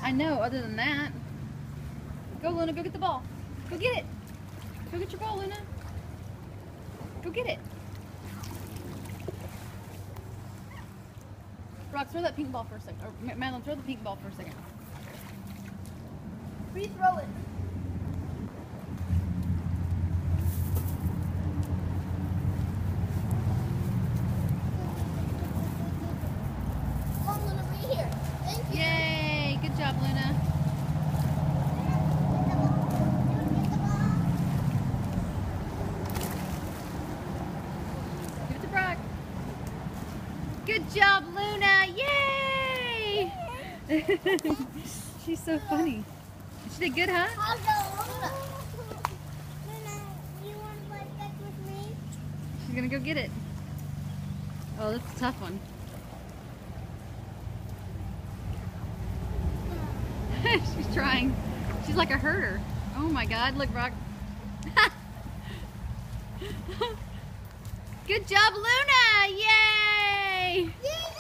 I know, other than that. Go, Luna, go get the ball. Go get it. Go get your ball, Luna. Go get it. Brock, throw that pink ball for a second. Or Madeline, throw the pink ball for a second. Re-throw it. Come on, Luna, right here. Thank you. Yay! Good job, Luna. Give it to Brock. Good job, Luna! Yay! She's so funny. She did good, huh? I'll go. Luna, you want to play fetch with me? She's gonna go get it. Oh, that's a tough one. She's trying. She's like a herder. Oh my God, look, Brock. Good job, Luna! Yay! Yay!